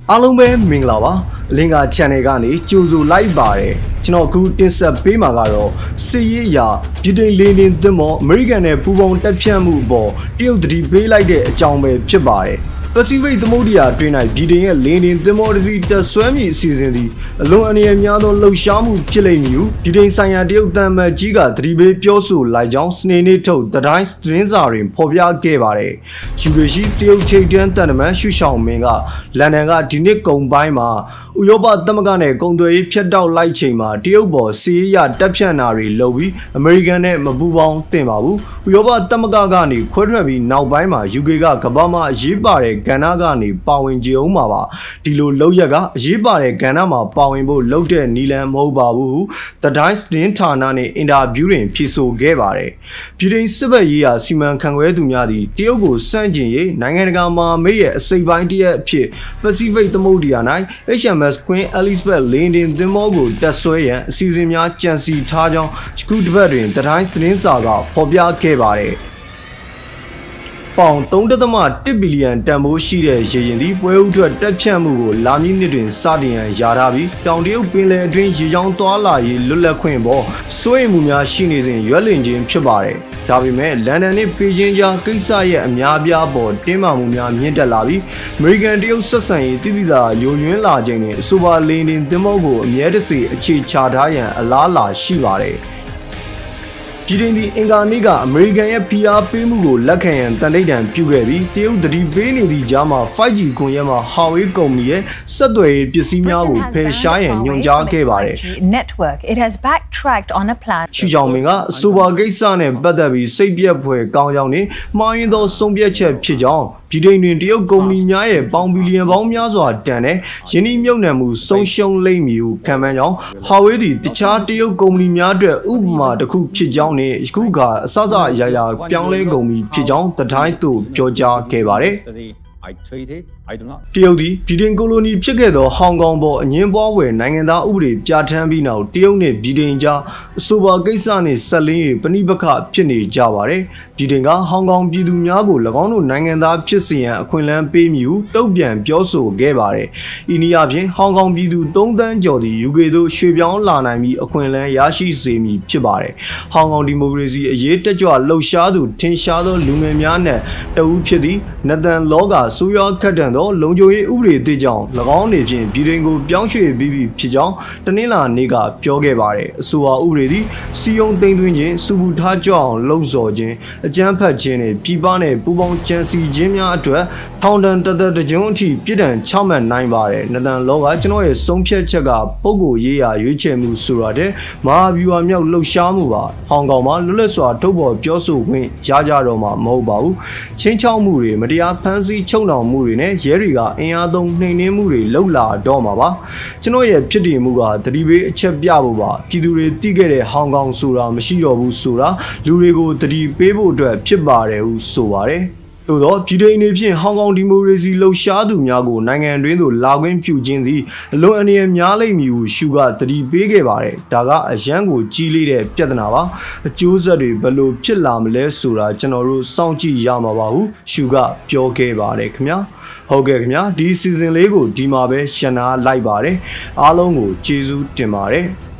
အားလုံးပဲမင်္ဂလာပါလင်္ကာ channel ကနေကြိုဆိုလိုက်ပါတယ်ကျွန်တော်အခုတင်ဆက်ပေးမှာကတော့စစ်ရေးအရာဗြိတိန်လေယာဉ်သင်္ဘောအမေရိကန်နဲ့ပူးပေါင်းတပ်ဖြတ်မှုအပေါ်တရုတ်တတိပေးလိုက်တဲ့အကြောင်းပဲဖြစ်ပါတယ်ပစိဖိတ်သမုဒ္ဒရာတွင်၌ဗြိတိန်ရဲ့လေယာဉ်သင်္ဘောတစ်စီးတက်ဆွဲမိအစီအစဉ်သည်အလွန်အန္တရာယ်များသောလှုပ်ရှားမှုဖြစ်လိမ့်မည်ဟုဗြိတိန်ဆိုင်ရာတရုတ်တန်မတ်ကြီးကတတိပေးပြောဆိုလိုက်ကြောင်းစနေနေ့ထုတ် The Times သတင်းစာတွင်ဖော်ပြခဲ့ပါတယ်။ယူကေရှိတရုတ်ထိပ်တန်းတန်တမန်ရှုရှောင်းမင်းကလန်ဒန်ကဒီနှစ်ကုန်ပိုင်းမှာဥရောပသမဂ္ဂနဲ့ကုန်သွယ်ရေးဖျက်တောက်လိုက်ချိန်မှာတရုတ်ပေါ်စီးရီးယားတပ်ဖြတ်နာတွေလုပ်ပြီးအမေရိကန်နဲ့မပူးပေါင်းသင့်ပါဘူး။ဥရောပသမဂ္ဂကနေခွဲထွက်ပြီးနောက်ပိုင်းမှာယူကေကကမ္ဘာမှာအရေးပါတဲ့ကဏ္ဍကနေပါဝင်ကြအောင်ပါဒီလိုလောက်ရက်ကအရေးပါတဲ့ကဏ္ဍမှာပါဝင်ဖို့လုပ်တဲ့နီလန်မဟုတ်ပါဘူး The Times သတင်းဌာနနဲ့အင်တာဗျူးတွင်ဖြေဆိုခဲ့ပါတယ်ပြည်တွင်းစစ်ဘက်ရေးရာစီမံခန့်ခွဲသူများသည့်တရုတ်ကိုစန့်ကျင်ရေးနိုင်ငံတကာမှာမိရဲ့အစိပ်ပိုင်းတစ်ရပ်အဖြစ်ပစိဖိတ်သမုဒ္ဒရာ၌ HMS Queen Elizabeth လေယာဉ်သင်္ဘောကိုတက်ဆွဲရန်အစီအစဉ်များကြံစည်ထားကြောင်းယခုတစ်ပတ်တွင် The Times သတင်းစာကဖော်ပြခဲ့ပါတယ်ပေါင် 3.1 ဘီလီယံတန်ဖိုးရှိတဲ့ရေရင်သည်ပွဲဥထွက်တက်ဖြတ်မှုကိုလာမည့်နှစ်တွင်စတင်ရန်ယာထားပြီးတောင်တရုတ်ပင်လယ်အတွင်းရေကြောင်းသွားလာရေးလွတ်လပ်ခွင့်ပေါ်စိုးရိမ်မှုများရှိနေစဉ်ရွက်လင်ခြင်းဖြစ်ပါတယ်။ဒါပေမဲ့လန်ဒန်နှင့်ပေကျင်းကြားကိစ္စရဲ့အများအပြားပေါ်တင်းမာမှုများမြင့်တက်လာပြီးအမေရိကန်တရုတ်ဆက်ဆံရေးတည်တည်သာယိုယွင်းလာခြင်းနှင့်အဆိုပါလေယာဉ်သင်္ဘောကိုအမြဲတစေအခြေချထားရန်အလားအလာရှိပါတယ်။ပြည်တွင်းသည်အင်္ဂါနေ့ကအမေရိကန်ရဲ့ဖိအားပေးမှုကိုလက်ခံရန်တန်ဋိဌာန်ပြုခဲ့ပြီးတရုတ်တတိပေးနေသည့်ကြားမှာ 5G ကွန်ရက်မှာ Huawei ကုမ္ပဏီရဲ့ဆက်သွယ်ရေးပစ္စည်းများကိုဖယ်ရှားရန်ညွှန်ကြားခဲ့ပါတယ်။ရှူချောင်းမင်းကအဆိုပါကိစ္စနဲ့ပတ်သက်ပြီးစိတ်ပြက်ဖွယ်ကောင်းကြောင်းနဲ့မှားယွင်းသောဆုံးဖြတ်ချက်ဖြစ်ကြောင်းပြည်တွင်းတွင်တရုတ်ကုမ္ပဏီများရဲ့ပေါင်ဘီလီယံပေါင်းများစွာတန်တဲ့ယင်းနှိမ့်မြုပ်နှံမှုဆုံးရှုံးလိမ့်မည်ဟုခံမှန်းကြောင်း Huawei သည်တခြားတရုတ်ကုမ္ပဏီများအတွက်ဥပမာတစ်ခုဖြစ်ကြောင်းနဲ့ယခုကအစအရာပြောင်းလဲကုန်ပြီဖြစ်ကြောင်း The Times တို့ပြောကြားခဲ့ပါတယ်။တရုတ်သည်ဗြိတိန်ကိုလိုနီဖြစ်ခဲ့သောဟောင်ကောင်ပေါ်အငင်းပွားဝယ်နိုင်ငံသားဥပဒေပြဋ္ဌာန်းပြီးနောက်တရုတ်နှင့်ဗြိတိန်ကြားအဆိုပါကိစ္စနှင့်ဆက်လင်း၍ပဋိပက္ခဖြစ်နေကြပါတယ်။ဗြိတိန်ကဟောင်ကောင်ပြည်သူများကို၎င်းတို့နိုင်ငံသားဖြစ်စေရန်အခွင့်အလမ်းပေးမည်ဟုတုံ့ပြန်ပြောဆိုခဲ့ပါတယ်။ဤနည်းအားဖြင့်ဟောင်ကောင်ပြည်သူ3 သန်းကျော်သည် UK သို့ရွှေ့ပြောင်းလာနိုင်ပြီးအခွင့်အလမ်းရရှိစေမည်ဖြစ်ပါတယ်။ဟောင်ကောင်ဒီမိုကရေစီအရေးတက်ကြွလှုပ်ရှားသူထင်ရှားသောလူငယ်များနှင့်တဦးဖြစ်သည့်နသန်လောကဆိုးရွားခတ်တန်သောလုံခြုံရေးဥပဒေအသစ်ကြောင့်၎င်းအနေဖြင့်ပြည်တွင်ကိုပြောင်းရွှေ့ပြီးပြီဖြစ်ကြောင်းတနင်္လာနေ့ကပြောခဲ့ပါတယ်။အဆိုပါဥပဒေသည်စီယုံသိမ်းသွင်းခြင်းစူပူထားကြအောင်လှုံ့ဆော်ခြင်းအကြမ်းဖက်ခြင်းနှင့်ပြည်ပနှင့်ပူးပေါင်းကြံစည်ခြင်းများအတွက်ထောင်ဒဏ်တကြုံအထိပြည်ဒဏ်ချမှတ်နိုင်ပါတယ်။နသန်လောကကျွန်တော်ရဲ့ဆုံးဖြတ်ချက်ကပုံကိုရေးရာရွေးချယ်မှုဆိုတာတဲ့မဟာဗျူဟာမြောက်လှုပ်ရှားမှုပါ။ဟောင်ကောင်မှာလွတ်လပ်စွာထုတ်ဖော်ပြောဆိုခွင့်ရကြတော့မှာမဟုတ်ပါဘူး။ချင်းချောက်မှုတွေမတရားဖမ်းဆီးချုပ်နှောင်မှုတွေနဲ့ရဲတွေကအင်အားသုံးနှိမ်နင်းမှုတွေလှုပ်လာတော့မှာပါကျွန်တော်ရဲ့ဖြစ်တည်မှုကတတိပေးအချက်ပြဖို့ပါပြည်သူတွေတိခဲ့တဲ့ဟောင်ကောင်ဆိုတာမရှိတော့ဘူးဆိုတာလူတွေကိုတတိပေးဖို့အတွက်ဖြစ်ပါတယ်ဟုဆိုပါတယ်သို့သောပြည်တွင်းအနေဖြင့်ဟောင်ကောင်ဒီမိုကရေစီလှုပ်ရှားသူများကိုနိုင်ငံတွင်းသို့လာခွင့်ပြုခြင်းသည်အလွန်အန္တရာယ်များလိမ့်မည်ဟုရှုကတတိပေးခဲ့ပါတယ်ဒါကအရန်ကိုကြီးလေးတဲ့ပြဿနာပါအကျိုးဆက်တွေဘယ်လိုဖြစ်လာမလဲဆိုတာကျွန်တော်တို့စောင့်ကြည့်ရမှာပါဟုရှုကပြောခဲ့ပါတယ်ခင်ဗျာဟုတ်ကဲ့ခင်ဗျာဒီစီဇန်လေးကိုဒီမှာပဲရှင်းနာလိုက်ပါတယ်အားလုံးကိုကျေးဇူးတင်ပါတယ်